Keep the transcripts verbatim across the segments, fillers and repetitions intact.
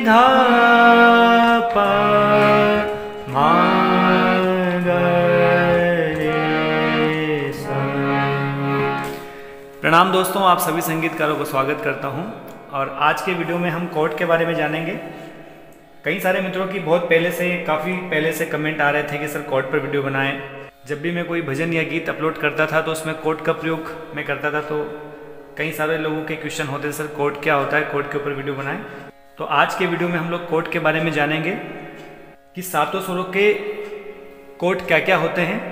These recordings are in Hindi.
धा पा मा ग रे सा। प्रणाम दोस्तों, आप सभी संगीतकारों को स्वागत करता हूं और आज के वीडियो में हम कॉर्ड के बारे में जानेंगे। कई सारे मित्रों की बहुत पहले से काफ़ी पहले से कमेंट आ रहे थे कि सर कॉर्ड पर वीडियो बनाएं। जब भी मैं कोई भजन या गीत अपलोड करता था तो उसमें कॉर्ड का प्रयोग मैं करता था, तो कई सारे लोगों के क्वेश्चन होते थे, सर कॉर्ड क्या होता है, कॉर्ड के ऊपर वीडियो बनाएं। तो आज के वीडियो में हम लोग कॉर्ड के बारे में जानेंगे कि सातों स्वरों के कॉर्ड क्या क्या होते हैं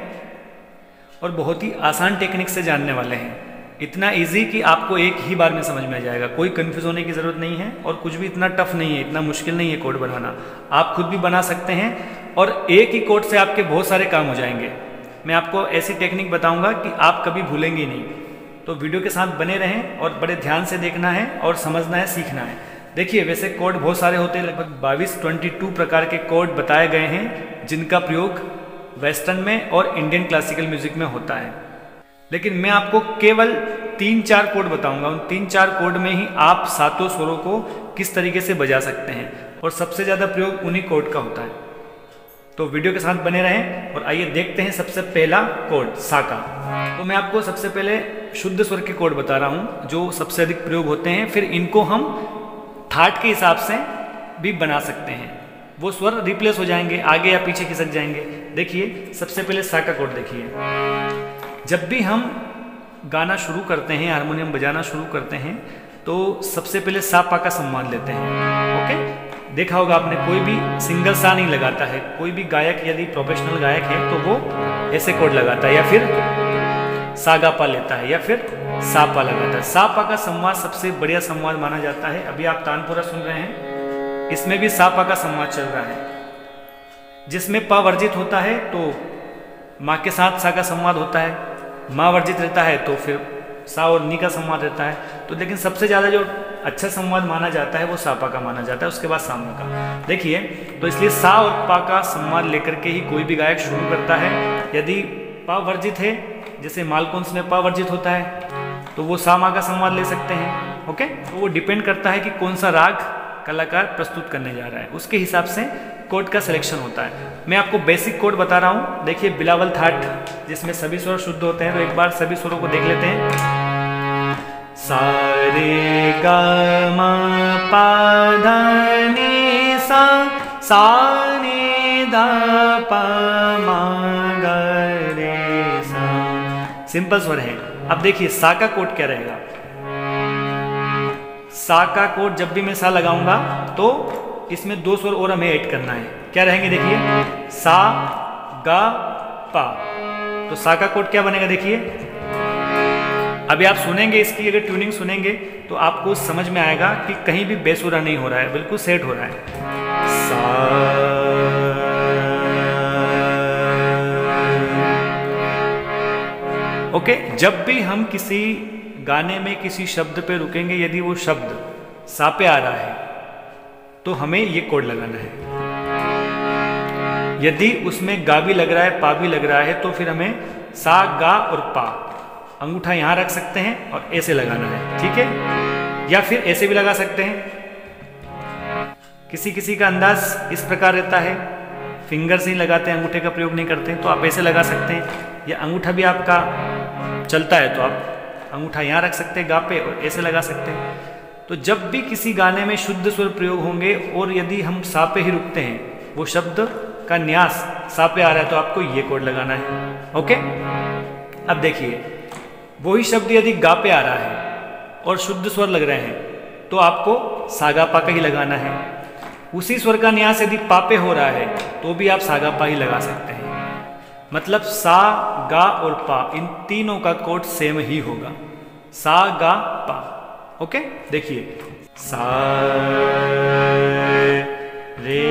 और बहुत ही आसान टेक्निक से जानने वाले हैं। इतना इजी कि आपको एक ही बार में समझ में आ जाएगा, कोई कंफ्यूज होने की ज़रूरत नहीं है और कुछ भी इतना टफ नहीं है, इतना मुश्किल नहीं है कॉर्ड बनाना। आप खुद भी बना सकते हैं और एक ही कॉर्ड से आपके बहुत सारे काम हो जाएंगे। मैं आपको ऐसी टेक्निक बताऊंगा कि आप कभी भूलेंगे नहीं। तो वीडियो के साथ बने रहें और बड़े ध्यान से देखना है और समझना है, सीखना है। देखिए, वैसे कॉर्ड बहुत सारे होते हैं, लगभग बाईस बाईस प्रकार के कॉर्ड बताए गए हैं जिनका प्रयोग वेस्टर्न में और इंडियन क्लासिकल म्यूजिक में होता है। लेकिन मैं आपको केवल तीन चार कोड बताऊंगा। उन तीन चार कोड में ही आप सातों स्वरों को किस तरीके से बजा सकते हैं और सबसे ज़्यादा प्रयोग उन्हीं कोड का होता है। तो वीडियो के साथ बने रहें और आइए देखते हैं सबसे पहला कोड, सा का। तो मैं आपको सबसे पहले शुद्ध स्वर के कोड बता रहा हूँ जो सबसे अधिक प्रयोग होते हैं, फिर इनको हम ठाट के हिसाब से भी बना सकते हैं। वो स्वर रिप्लेस हो जाएंगे, आगे या पीछे खिसक जाएंगे। देखिए, सबसे पहले सा का कोड देखिए। जब भी हम गाना शुरू करते हैं, हारमोनियम बजाना शुरू करते हैं, तो सबसे पहले सा पा का सम्मान लेते हैं। ओके, देखा होगा आपने, कोई भी सिंगल सा नहीं लगाता है। कोई भी गायक यदि प्रोफेशनल गायक है तो वो ऐसे कोड लगाता है, या फिर सा गा पा लेता है, या फिर सा पा लगाता है। सा पा का संवाद सबसे बढ़िया संवाद माना जाता है। अभी आप तानपुरा सुन रहे हैं, इसमें भी सा पा का संवाद चल रहा है। जिसमें पा वर्जित होता है तो माँ के साथ सा का संवाद होता है, माँ वर्जित रहता है तो फिर सा और नी का संवाद रहता है। तो लेकिन सबसे ज़्यादा जो अच्छा संवाद माना जाता है वो सा पा का माना जाता है, उसके बाद सामने का। देखिए, तो इसलिए सा और पा का संवाद लेकर के ही कोई भी गायक शुरू करता है। यदि पा वर्जित है, जैसे मालकुंस में पा वर्जित होता है, तो वो सा माँ का संवाद ले सकते हैं। ओके, तो वो डिपेंड करता है कि कौन सा राग कलाकार प्रस्तुत करने जा रहा है, उसके हिसाब से कोड का सिलेक्शन होता है। मैं आपको बेसिक कोड बता रहा हूँ। देखिए, बिलावल थाट जिसमें सभी स्वर शुद्ध होते हैं, तो एक बार सभी स्वरों को देख लेते हैं। सा रे गा मा पा धा नी सा, सा नी धा पा मा गा रे सा। सिंपल स्वर है। अब देखिए, सा का कोड क्या रहेगा। सा का कोड जब भी मैं सा लगाऊंगा तो इसमें दो स्वर और हमें ऐड करना है। क्या रहेंगे, देखिए, सा गा पा। तो सा का कोड क्या बनेगा, देखिए। अभी आप सुनेंगे, इसकी अगर ट्यूनिंग सुनेंगे तो आपको समझ में आएगा कि कहीं भी बेसुरा नहीं हो रहा है, बिल्कुल सेट हो रहा है। सा ओके, जब भी हम किसी गाने में किसी शब्द पे रुकेंगे, यदि वो शब्द सा पे आ रहा है तो हमें ये कोड लगाना है। यदि उसमें गा भी लग रहा है, पा भी लग रहा है, तो फिर हमें सा गा और पा, अंगूठा यहां रख सकते हैं और ऐसे लगाना है, ठीक है। या फिर ऐसे भी लगा सकते हैं। किसी किसी का अंदाज इस प्रकार रहता है, फिंगर से ही लगाते हैं, अंगूठे का प्रयोग नहीं करते, तो आप ऐसे लगा सकते हैं। या अंगूठा भी आपका चलता है तो आप अंगूठा यहाँ रख सकते हैं गा पे और ऐसे लगा सकते हैं। तो जब भी किसी गाने में शुद्ध स्वर प्रयोग होंगे और यदि हम सा पे ही रुकते हैं, वो शब्द का न्यास सा पे आ रहा है, तो आपको ये कोड लगाना है। ओके, अब देखिए, वही शब्द यदि गा पे आ रहा है और शुद्ध स्वर लग रहे हैं तो आपको सा गा पा का ही लगाना है। उसी स्वर का न्यास यदि पा पे हो रहा है तो भी आप सा गा पा ही लगा सकते हैं। मतलब सा गा और पा, इन तीनों का कोड सेम ही होगा, सा गा पा। ओके, देखिए, सा रे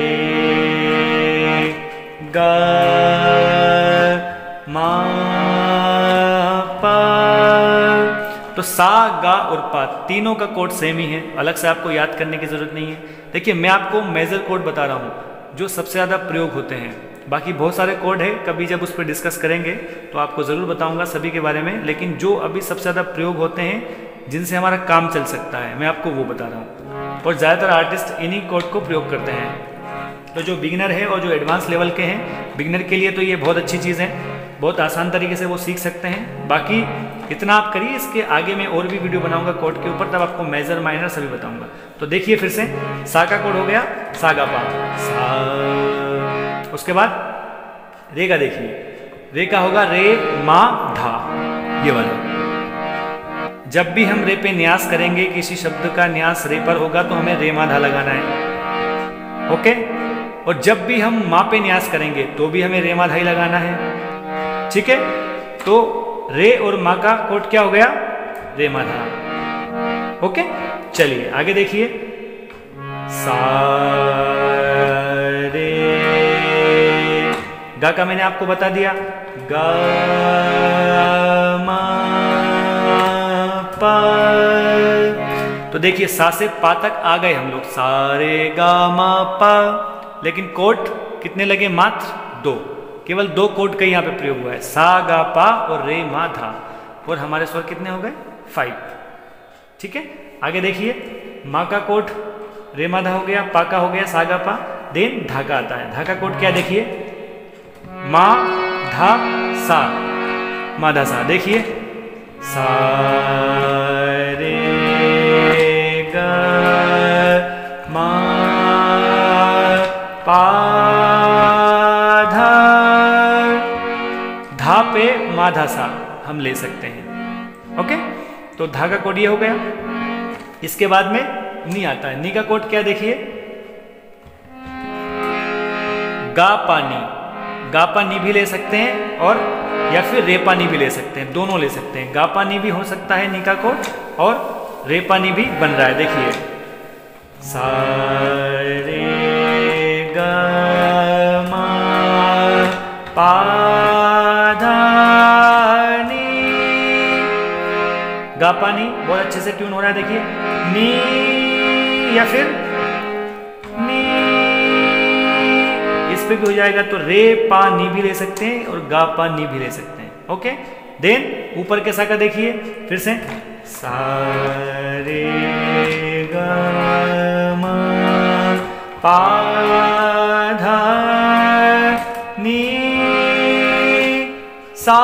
गा मा पा। तो सा गा और पा तीनों का कोड सेम ही है, अलग से आपको याद करने की जरूरत नहीं है। देखिए, मैं आपको मेजर कोड बता रहा हूँ जो सबसे ज़्यादा प्रयोग होते हैं। बाकी बहुत सारे कोड है, कभी जब उस पर डिस्कस करेंगे तो आपको ज़रूर बताऊंगा सभी के बारे में। लेकिन जो अभी सबसे ज़्यादा प्रयोग होते हैं, जिनसे हमारा काम चल सकता है, मैं आपको वो बता रहा हूँ। और ज़्यादातर आर्टिस्ट इन्हीं कोड को प्रयोग करते हैं। तो जो बिगिनर है और जो एडवांस लेवल के हैं, बिगिनर के लिए तो ये बहुत अच्छी चीज़ है, बहुत आसान तरीके से वो सीख सकते हैं। बाकी इतना आप करिए, इसके आगे मैं और भी वीडियो बनाऊंगा कोड के ऊपर, तब आपको मेजर माइनर सभी बताऊंगा। तो देखिए फिर से, सा का कोड हो गया सा गा पा सा। उसके बाद रे का देखिए, रे का होगा रे मा धा, ये वाला। जब भी हम रे पे न्यास करेंगे, किसी शब्द का न्यास रे पर होगा तो हमें रे मा धा लगाना है, ओके। और जब भी हम मा पे न्यास करेंगे तो भी हमें रे मा धा ही लगाना है, ठीक है। तो रे और मा का कोड क्या हो गया, रे मा धा, ओके। चलिए आगे देखिए, सा रे, गा का मैंने आपको बता दिया, गा मा पा। तो देखिए सा से पा तक आ गए हम लोग, सा रे गा मा पा। लेकिन कोड कितने लगे, मात्र दो, केवल दो कोड का यहाँ पे प्रयोग हुआ है, सा गा पा और रे मा धा। और हमारे स्वर कितने हो गए, फाइव, ठीक है। आगे देखिए, मा का कोड रे मा धा हो गया, पा का हो गया सा गा पा, देन धा का आता है। धा का कोड क्या देखिए, मा धा सा, मा धा सा। देखिए सा रे गा मा पा धा, धा पे मा धा सा हम ले सकते हैं, ओके। तो धा का कोड ये हो गया। इसके बाद में नी आता है, नी का कोड क्या देखिए, गा पानी, गा पानी भी ले सकते हैं और या फिर रे पानी भी ले सकते हैं, दोनों ले सकते हैं। गा पानी भी हो सकता है नी का कोड, और रे पानी भी बन रहा है। देखिए सा रे गा मा पा धा नी, गा पानी बहुत अच्छे से ट्यून हो रहा है। देखिए नी या फिर नी, इस पे भी हो जाएगा। तो रे पा नी भी ले सकते हैं और गा पा नी भी ले सकते हैं, ओके। देन ऊपर के सा का देखिए फिर से, सा रे गा मा पा धा नी सा।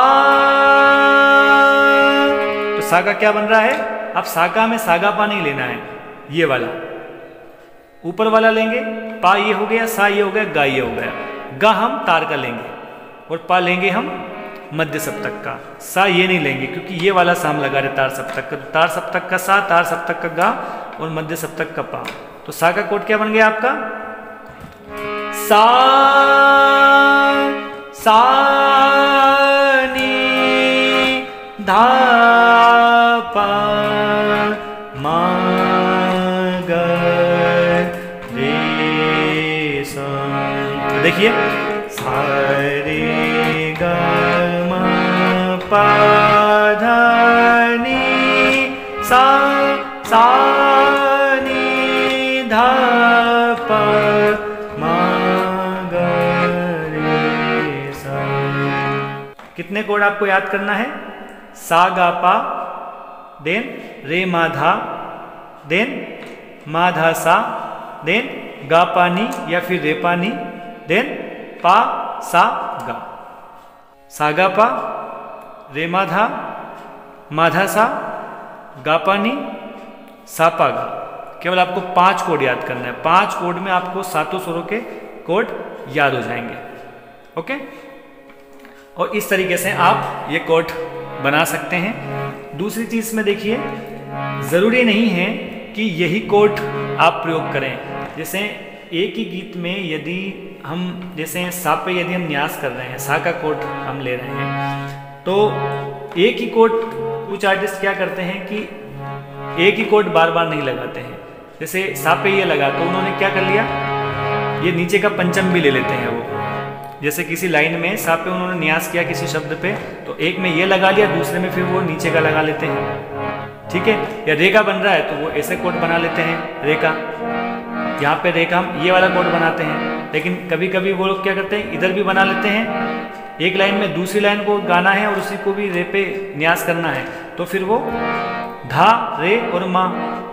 तो सा का क्या बन रहा है, अब सा का में सागा पा नहीं लेना है, ये वाला ऊपर वाला लेंगे, पा ये हो गया, सा ये हो गया, गा ये हो गया। गा हम तार का लेंगे और पा लेंगे हम मध्य सप्तक का। सा ये नहीं लेंगे क्योंकि ये वाला सा हम लगा रहे तार सप्तक का। तो तार सप्तक का सा, तार सप्तक का गा और मध्य सप्तक का पा। तो सा का कोड क्या बन गया आपका, सा सा नी धा पा मा गा रे सा। देखिए सा रे गा मा पा धा नी सा, सा नी धा पा मा गा रे सा। कितने कोड आपको याद करना है, सा गा पा, देन रे मा धा, देन मा धा सा, देन गा पानी या फिर रे पानी, देन पा सा गा। सा गा पा, रे मा धा, मा धा सा, गा पानी, सा पा गा। केवल आपको पांच कोड याद करना है। पांच कोड में आपको सातों स्वरों के कोड याद हो जाएंगे, ओके। और इस तरीके से आप ये कोड बना सकते हैं। दूसरी चीज में देखिए, जरूरी नहीं है कि यही कोड आप प्रयोग करें। जैसे एक ही गीत में यदि हम, जैसे सा पे यदि हम न्यास कर रहे हैं, सा का कोड हम ले रहे हैं, तो एक ही कोड कुछ आर्टिस्ट क्या करते हैं कि एक ही कोड बार बार नहीं लगाते हैं। जैसे सा पे ये लगा तो उन्होंने क्या कर लिया, ये नीचे का पंचम भी ले लेते हैं वो। जैसे किसी लाइन में सा पे उन्होंने न्यास किया किसी शब्द पे, तो एक में ये लगा लिया, दूसरे में फिर वो नीचे का लगा लेते हैं, ठीक है। या रे का बन रहा है तो वो ऐसे कोड बना लेते हैं, रे का, यहाँ पे रे का हम ये वाला कोड बनाते हैं। लेकिन कभी कभी वो लोग क्या करते हैं, इधर भी बना लेते हैं, एक लाइन में दूसरी लाइन को गाना है और उसी को भी रे पे न्यास करना है, तो फिर वो धा रे और मा,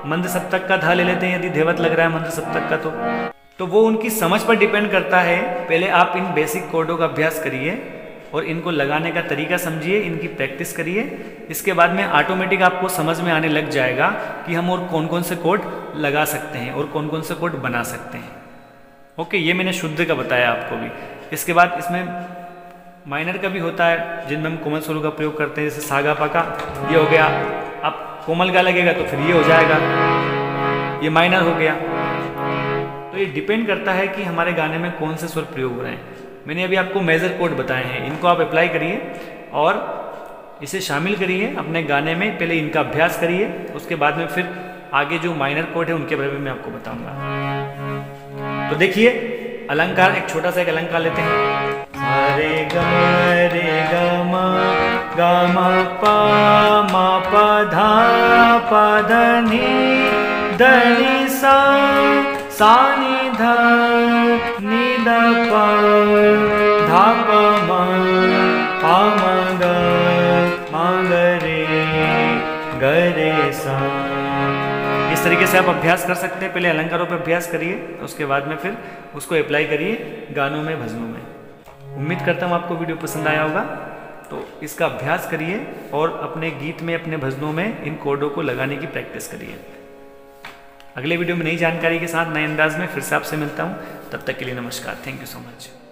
मंद सप्तक का धा ले लेते हैं, यदि धेवत लग रहा है मंद सप्तक का तो तो वो उनकी समझ पर डिपेंड करता है। पहले आप इन बेसिक कोडों का अभ्यास करिए और इनको लगाने का तरीका समझिए, इनकी प्रैक्टिस करिए। इसके बाद में ऑटोमेटिक आपको समझ में आने लग जाएगा कि हम और कौन कौन से कोड लगा सकते हैं और कौन कौन से कोड बना सकते हैं। ओके, ये मैंने शुद्ध का बताया आपको भी। इसके बाद इसमें माइनर का भी होता है जिनमें हम कोमल स्वरों का प्रयोग करते हैं, जैसे सागा पाका, ये हो गया। अब कोमल गा लगेगा तो फिर ये हो जाएगा, ये माइनर हो गया। तो ये डिपेंड करता है कि हमारे गाने में कौन से स्वर प्रयोग हो रहे हैं। मैंने अभी आपको मेजर कोड बताए हैं, इनको आप अप्लाई करिए और इसे शामिल करिए अपने गाने में। पहले इनका अभ्यास करिए, उसके बाद में फिर आगे जो माइनर कोड है उनके बारे में मैं आपको बताऊंगा। तो देखिए, अलंकार, एक छोटा सा एक अलंकार लेते हैं। रे ग रे ग म ग म प म प धा प ध नि ध नि सा सा नि ध नि ध प धा प म प म ग म ग रे ग रे सा। इस तरीके से आप अभ्यास कर सकते हैं। पहले अलंकारों पर अभ्यास करिए, उसके बाद में फिर उसको अप्लाई करिए गानों में, भजनों में। उम्मीद करता हूँ आपको वीडियो पसंद आया होगा। तो इसका अभ्यास करिए और अपने गीत में, अपने भजनों में इन कोडों को लगाने की प्रैक्टिस करिए। अगले वीडियो में नई जानकारी के साथ, नए अंदाज में फिर से आपसे मिलता हूँ। तब तक के लिए नमस्कार। Thank you so much.